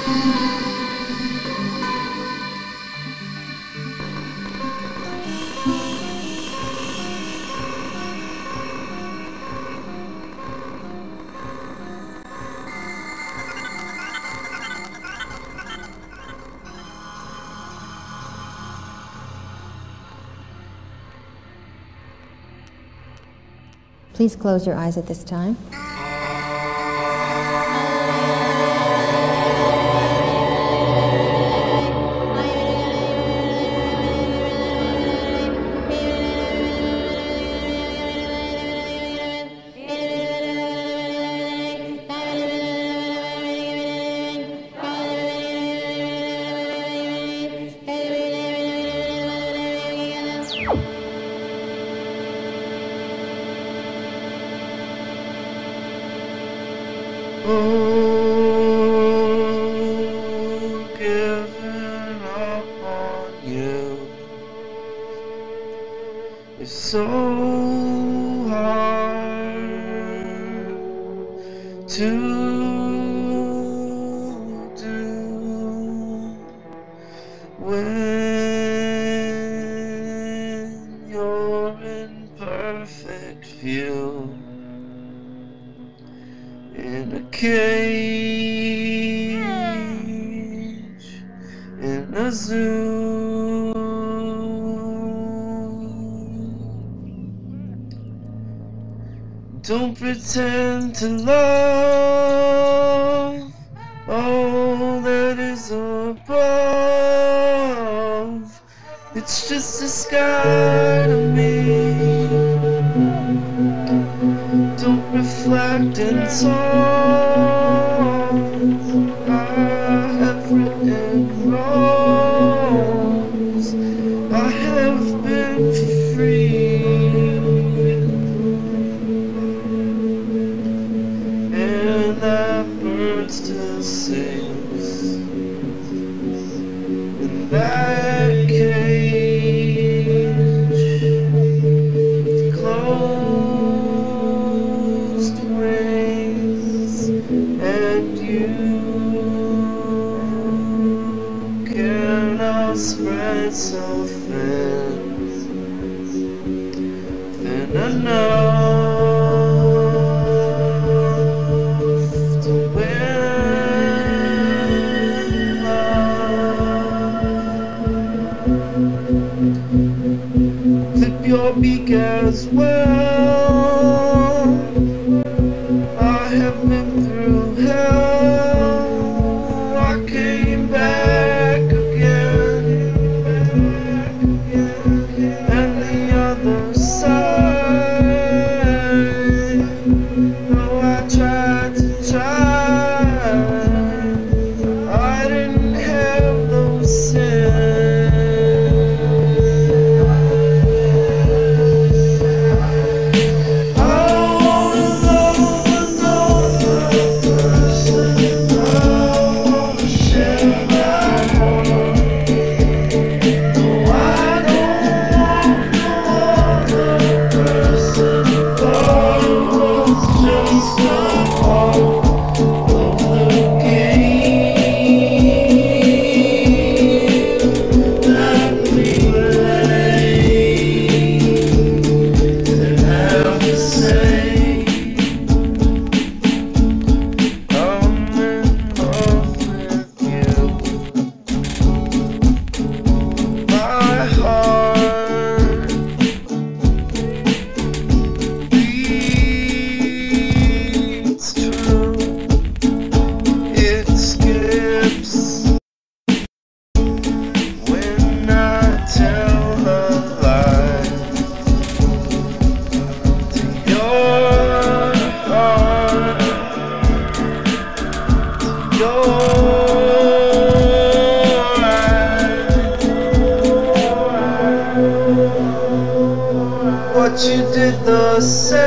Please close your eyes at this time. Oh, giving up on you is so hard to do when you're in perfect view. In a cage, in a zoo, don't pretend to love all that is above. It's just a sky to me. Don't reflect in songs I have written wrongs. I have been free, and that bird still sings in that cage with closed wings, and you cannot spread so thin enough to win love. Clip your beak as well. I have been through hell. I came back again, and the other side. Though I tried to try, I didn't have those sins. I wanna love another person. I wanna share my heart. No, I don't want no other person. Thought it was just a part of the game that we played. And have to say, I'm in love with you. My heart beats true. It skips when I tell a lie to your heart, your eyes. What you did the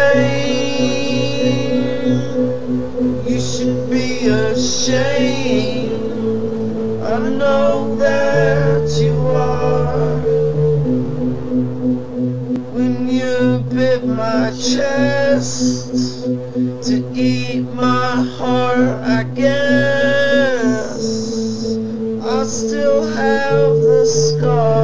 same. You should be ashamed. I know that you are. When you bit my chest to eat my heart, I guess still have the scar.